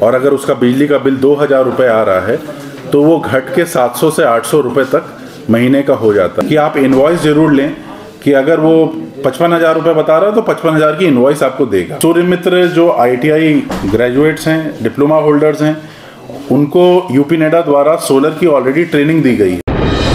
और अगर उसका बिजली का बिल 2000 रुपये आ रहा है तो वो घट के 700 से 800 रुपये तक महीने का हो जाता है। कि आप इनवॉइस जरूर लें कि अगर वो 55,000 रुपये बता रहा है तो 55,000 की इनवॉइस आपको देगा। सूर्य मित्र जो ITI ग्रेजुएट्स हैं, डिप्लोमा होल्डर्स हैं, उनको यूपी नेडा द्वारा सोलर की ऑलरेडी ट्रेनिंग दी गई है।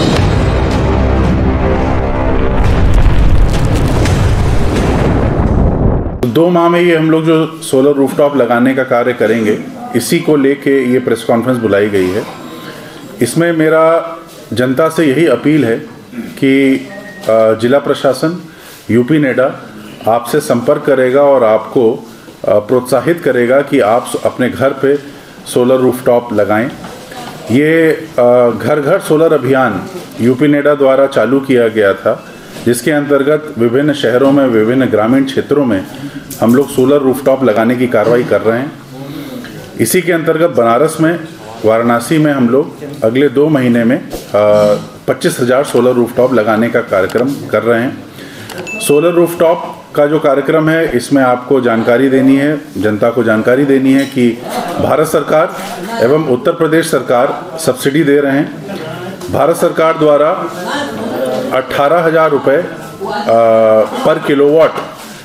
तो 2 माह में ये हम लोग जो सोलर रूफटॉप लगाने का कार्य करेंगे, इसी को लेके ये प्रेस कॉन्फ्रेंस बुलाई गई है। इसमें मेरा जनता से यही अपील है कि जिला प्रशासन यूपी नेडा आपसे संपर्क करेगा और आपको प्रोत्साहित करेगा कि आप अपने घर पे सोलर रूफटॉप लगाएं। ये घर घर सोलर अभियान यूपी नेडा द्वारा चालू किया गया था, जिसके अंतर्गत विभिन्न शहरों में, विभिन्न ग्रामीण क्षेत्रों में हम लोग सोलर रूफटॉप लगाने की कार्रवाई कर रहे हैं। इसी के अंतर्गत बनारस में, वाराणसी में हम लोग अगले 2 महीने में 25,000 सोलर रूफटॉप लगाने का कार्यक्रम कर रहे हैं। सोलर रूफटॉप का जो कार्यक्रम है, इसमें आपको जानकारी देनी है, जनता को जानकारी देनी है कि भारत सरकार एवं उत्तर प्रदेश सरकार सब्सिडी दे रहे हैं। भारत सरकार द्वारा 18,000 रुपये पर किलोवाट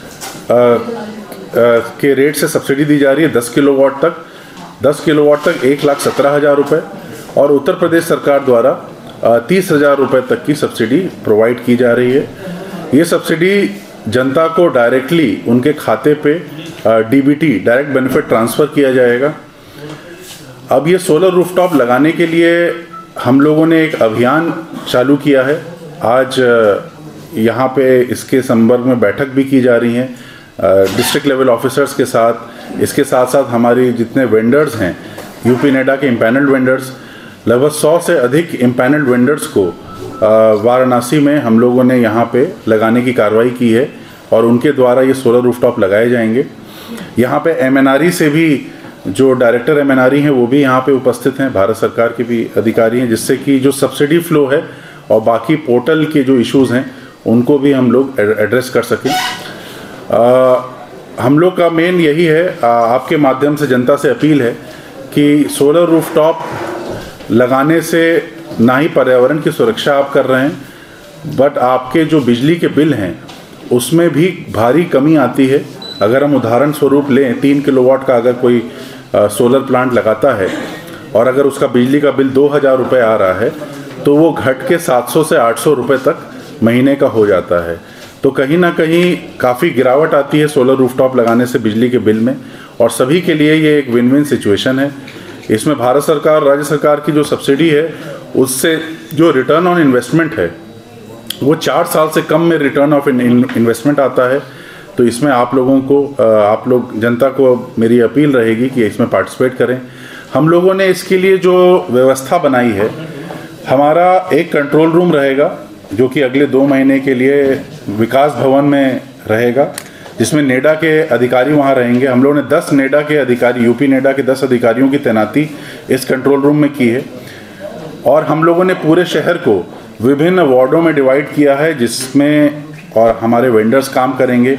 के रेट से सब्सिडी दी जा रही है। 10 किलोवाट तक 1,17,000 रुपये, और उत्तर प्रदेश सरकार द्वारा 30,000 रुपये तक की सब्सिडी प्रोवाइड की जा रही है। ये सब्सिडी जनता को डायरेक्टली उनके खाते पे DBT, डायरेक्ट बेनिफिट ट्रांसफ़र किया जाएगा। अब ये सोलर रूफटॉप लगाने के लिए हम लोगों ने एक अभियान चालू किया है। आज यहाँ पे इसके संदर्भ में बैठक भी की जा रही है डिस्ट्रिक्ट लेवल ऑफिसर्स के साथ। इसके साथ साथ हमारी जितने वेंडर्स हैं, यूपी नेडा के इम्पैनल्ड वेंडर्स, लगभग 100 से अधिक इम्पैनल्ड वेंडर्स को वाराणसी में हम लोगों ने यहाँ पे लगाने की कार्रवाई की है और उनके द्वारा ये सोलर रूफटॉप लगाए जाएंगे। यहाँ पे MNRE से भी जो डायरेक्टर MNRE हैं वो भी यहाँ पे उपस्थित हैं, भारत सरकार के भी अधिकारी हैं, जिससे कि जो सब्सिडी फ्लो है और बाकी पोर्टल के जो इश्यूज़ हैं उनको भी हम लोग एड्रेस कर सकें। हम लोग का मेन यही है, आपके माध्यम से जनता से अपील है कि सोलर रूफटॉप लगाने से ना ही पर्यावरण की सुरक्षा आप कर रहे हैं, बट आपके जो बिजली के बिल हैं उसमें भी भारी कमी आती है। अगर हम उदाहरण स्वरूप लें, 3 किलोवाट का अगर कोई सोलर प्लांट लगाता है और अगर उसका बिजली का बिल 2000 रुपये आ रहा है तो वो घट के 700 से 800 रुपये तक महीने का हो जाता है। तो कहीं ना कहीं काफ़ी गिरावट आती है सोलर रूफटॉप लगाने से बिजली के बिल में, और सभी के लिए ये एक विन विन सिचुएशन है। इसमें भारत सरकार, राज्य सरकार की जो सब्सिडी है, उससे जो रिटर्न ऑन इन्वेस्टमेंट है वो 4 साल से कम में रिटर्न ऑफ इन्वेस्टमेंट आता है। तो इसमें आप लोगों को, आप लोग जनता को मेरी अपील रहेगी कि इसमें पार्टिसिपेट करें। हम लोगों ने इसके लिए जो व्यवस्था बनाई है, हमारा एक कंट्रोल रूम रहेगा जो कि अगले 2 महीने के लिए विकास भवन में रहेगा, जिसमें नेडा के अधिकारी वहाँ रहेंगे। हम लोगों ने 10 नेडा के अधिकारी, यूपी नेडा के 10 अधिकारियों की तैनाती इस कंट्रोल रूम में की है, और हम लोगों ने पूरे शहर को विभिन्न वार्डों में डिवाइड किया है, जिसमें और हमारे वेंडर्स काम करेंगे।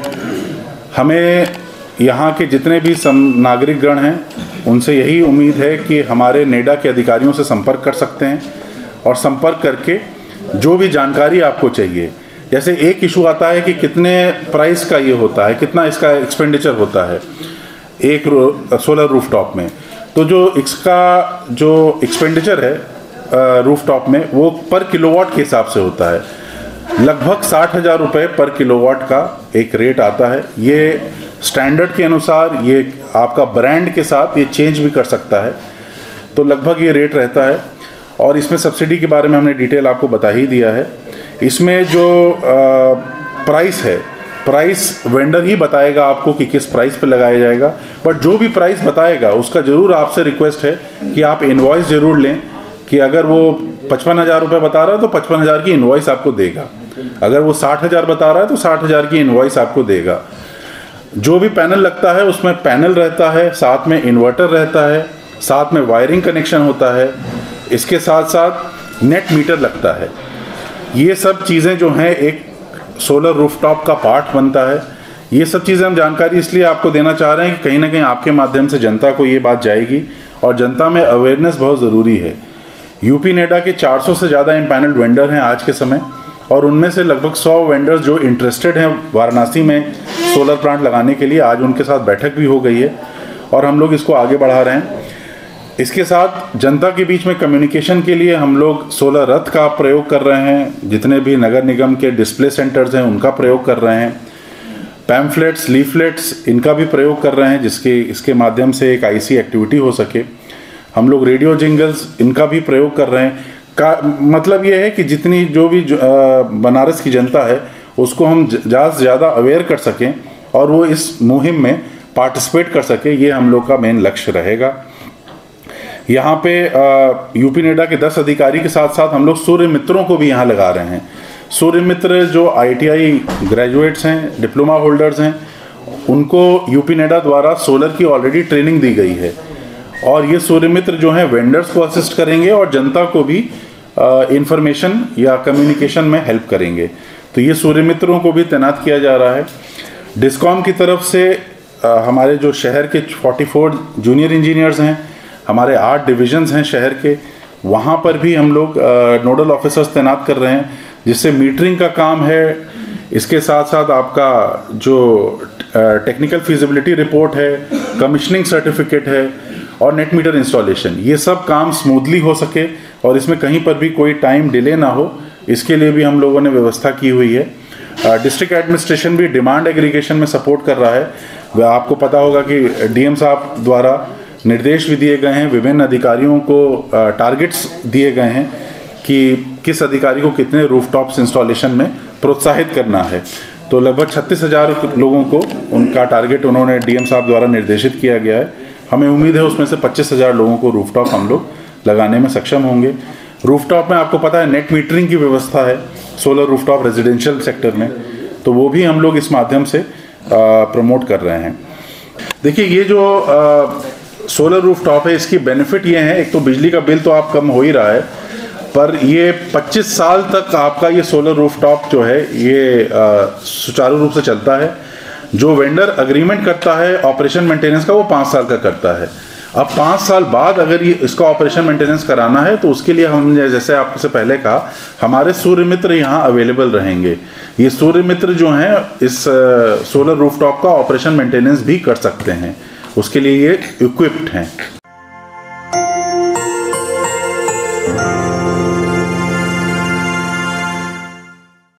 हमें यहाँ के जितने भी नागरिकगण हैं उनसे यही उम्मीद है कि हमारे नेडा के अधिकारियों से संपर्क कर सकते हैं, और संपर्क करके जो भी जानकारी आपको चाहिए, जैसे एक इशू आता है कि कितने प्राइस का ये होता है, कितना इसका एक्सपेंडिचर होता है एक सोलर रूफटॉप में, तो जो इसका जो एक्सपेंडिचर है रूफटॉप में वो पर किलोवाट के हिसाब से होता है। लगभग 60,000 रुपये पर किलोवाट का एक रेट आता है। ये स्टैंडर्ड के अनुसार, ये आपका ब्रांड के साथ ये चेंज भी कर सकता है, तो लगभग ये रेट रहता है। और इसमें सब्सिडी के बारे में हमने डिटेल आपको बता ही दिया है। इसमें जो प्राइस है, प्राइस वेंडर ही बताएगा आपको कि किस प्राइस पे लगाया जाएगा, बट जो भी प्राइस बताएगा उसका ज़रूर आपसे रिक्वेस्ट है कि आप इनवॉइस ज़रूर लें कि अगर वो 55,000 रुपये बता रहा है तो 55,000 की इनवॉइस आपको देगा, अगर वो 60,000 बता रहा है तो 60,000 की इनवॉइस आपको देगा। जो भी पैनल लगता है उसमें पैनल रहता है, साथ में इन्वर्टर रहता है, साथ में वायरिंग कनेक्शन होता है, इसके साथ साथ नेट मीटर लगता है। ये सब चीज़ें जो हैं एक सोलर रूफटॉप का पार्ट बनता है। ये सब चीज़ें हम जानकारी इसलिए आपको देना चाह रहे हैं कि कहीं ना कहीं आपके माध्यम से जनता को ये बात जाएगी और जनता में अवेयरनेस बहुत ज़रूरी है। यूपी नेडा के 400 से ज़्यादा इम्पैनल्ड वेंडर हैं आज के समय, और उनमें से लगभग 100 वेंडर्स जो इंटरेस्टेड हैं वाराणसी में सोलर प्लांट लगाने के लिए, आज उनके साथ बैठक भी हो गई है और हम लोग इसको आगे बढ़ा रहे हैं। इसके साथ जनता के बीच में कम्युनिकेशन के लिए हम लोग सोलर रथ का प्रयोग कर रहे हैं, जितने भी नगर निगम के डिस्प्ले सेंटर्स हैं उनका प्रयोग कर रहे हैं, पैम्फलेट्स, लीफलेट्स, इनका भी प्रयोग कर रहे हैं इसके माध्यम से एक आईसी एक्टिविटी हो सके। हम लोग रेडियो जिंगल्स, इनका भी प्रयोग कर रहे हैं। मतलब ये है कि जितनी जो भी बनारस की जनता है उसको हम ज़्यादा से ज़्यादा अवेयर कर सकें और वो इस मुहिम में पार्टिसिपेट कर सके, ये हम लोग का मेन लक्ष्य रहेगा। यहाँ पे यूपी नेडा के 10 अधिकारी के साथ साथ हम लोग सूर्य मित्रों को भी यहाँ लगा रहे हैं। सूर्य मित्र जो ITI ग्रेजुएट्स हैं, डिप्लोमा होल्डर्स हैं, उनको यूपी नेडा द्वारा सोलर की ऑलरेडी ट्रेनिंग दी गई है और ये सूर्य मित्र जो हैं वेंडर्स को असिस्ट करेंगे और जनता को भी इंफॉर्मेशन या कम्युनिकेशन में हेल्प करेंगे। तो ये सूर्य मित्रों को भी तैनात किया जा रहा है। डिस्कॉम की तरफ से हमारे जो शहर के 44 जूनियर इंजीनियर्स हैं, हमारे 8 डिविजन्स हैं शहर के, वहाँ पर भी हम लोग नोडल ऑफिसर्स तैनात कर रहे हैं, जिससे मीटरिंग का काम है। इसके साथ साथ आपका जो टेक्निकल फिजिबिलिटी रिपोर्ट है, कमीशनिंग सर्टिफिकेट है और नेट मीटर इंस्टॉलेशन, ये सब काम स्मूथली हो सके और इसमें कहीं पर भी कोई टाइम डिले ना हो, इसके लिए भी हम लोगों ने व्यवस्था की हुई है। डिस्ट्रिक्ट एडमिनिस्ट्रेशन भी डिमांड एग्रीगेशन में सपोर्ट कर रहा है। वह आपको पता होगा कि DM साहब द्वारा निर्देश भी दिए गए हैं, विभिन्न अधिकारियों को टारगेट्स दिए गए हैं कि किस अधिकारी को कितने रूफटॉप्स इंस्टॉलेशन में प्रोत्साहित करना है। तो लगभग 36,000 लोगों को उनका टारगेट उन्होंने DM साहब द्वारा निर्देशित किया गया है। हमें उम्मीद है उसमें से 25,000 लोगों को रूफटॉप हम लोग लगाने में सक्षम होंगे। रूफटॉप में आपको पता है नेट मीटरिंग की व्यवस्था है सोलर रूफटॉप रेजिडेंशियल सेक्टर में, तो वो भी हम लोग इस माध्यम से प्रमोट कर रहे हैं। देखिए, ये जो सोलर रूफटॉप है, इसकी बेनिफिट ये है, एक तो बिजली का बिल तो आप कम हो ही रहा है, पर ये 25 साल तक आपका ये सोलर रूफटॉप जो है ये सुचारू रूप से चलता है। जो वेंडर अग्रीमेंट करता है ऑपरेशन मेंटेनेंस का, वो 5 साल का करता है। अब 5 साल बाद अगर ये इसका ऑपरेशन मेंटेनेंस कराना है तो उसके लिए हम, जैसे आपसे पहले कहा, हमारे सूर्य मित्र यहाँ अवेलेबल रहेंगे। ये सूर्य मित्र जो हैं इस सोलर रूफटॉप का ऑपरेशन मेंटेनेंस भी कर सकते हैं, उसके लिए ये इक्विप्ड हैं।